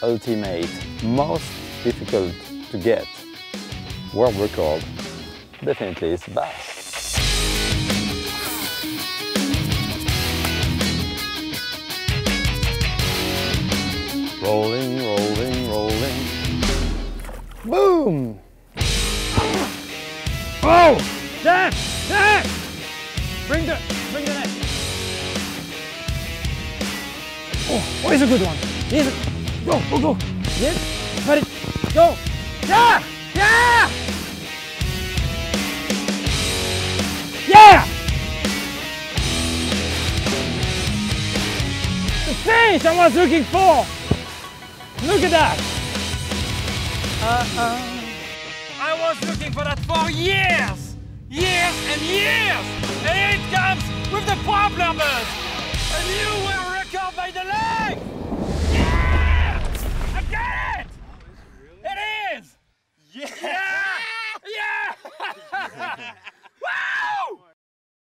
ultimate, most difficult to get world record definitely is bass. Rolling, rolling, rolling. Boom! Oh! There! There! Bring the net. Oh, here's a good one. Here's a... Go, go, go. Yes. Let it go. Yeah! Yeah! Yeah! The fish I was looking for! Look at that! I was looking for that for years! Years and years! And here it comes with the Proppler Buzz! A new world record by the lake!